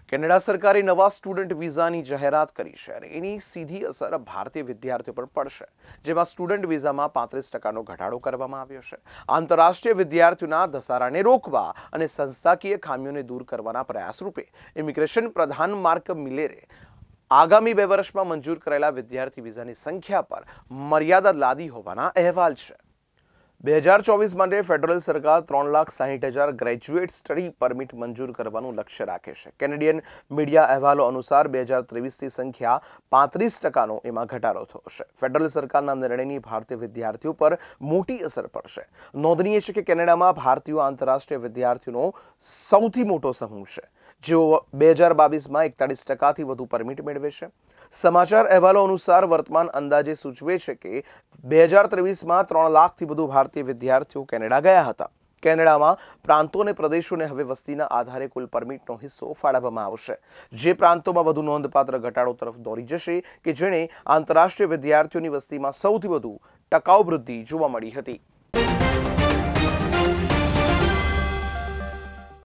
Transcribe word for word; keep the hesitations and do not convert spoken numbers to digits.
Canada સરકારે નવા student વિઝાની જાહેરાત કરી છે અને એની સીધી અસર ભારતીય વિદ્યાર્થીઓ પર પડશે, જેમાં સ્ટુડન્ટ વિઝામાં પાંત્રીસ ટકાનો ઘટાડો કરવામાં આવ્યો છે. આંતરરાષ્ટ્રીય વિદ્યાર્થીઓના ધસારાને રોકવા અને સંસ્થાકીય ખામીઓને દૂર કરવાના પ્રયાસ રૂપે ઇમિગ્રેશન પ્રધાન માર્ક મિલેરે આગામી બે વર્ષમાં મંજૂર કરેલા વિદ્યાર્થી વિઝાની સંખ્યા પર મર્યાદા લાદી હોવાના અહેવાલ છે. બે હજાર ચોવીસ માટે ફેડરલ સરકાર ત્રણ લાખ સાહીઠ હજાર ગ્રેજ્યુએટ સ્ટડી પરમિટ મંજૂર કરવાનું લક્ષ્ય રાખે છે. કેનેડિયન મીડિયા અહેવાલો અનુસાર બે હજાર ત્રેવીસની સંખ્યા પાંત્રીસ ટકાનો એમાં ઘટાડો થયો છે. ફેડરલ સરકારના નિર્ણયની ભારતીય વિદ્યાર્થીઓ પર મોટી અસર પડશે. નોંધનીય છે કે કેનેડામાં ભારતીયો આંતરરાષ્ટ્રીય વિદ્યાર્થીઓનો સૌથી મોટો સમૂહ છે, જેઓ બે હજાર બાવીસમાં એકતાલીસ ટકાથી વધુ પરમિટ મેળવે છે. સમાચાર અહેવાલો અનુસાર વર્તમાન અંદાજે સૂચવે છે કે બે હજાર ત્રેવીસમાં ત્રણ લાખથી વધુ ભારતીય વિદ્યાર્થીઓ કેનેડા ગયા હતા. કેનેડામાં પ્રાંતો અને પ્રદેશોને હવે વસ્તીના આધારે કુલ પરમિટનો હિસ્સો ફાળવવામાં આવશે, જે પ્રાંતોમાં વધુ નોંધપાત્ર ઘટાડો તરફ દોરી જશે કે જેણે આંતરરાષ્ટ્રીય વિદ્યાર્થીઓની વસ્તીમાં સૌથી વધુ ટકાઉ વૃદ્ધિ જોવા મળી હતી.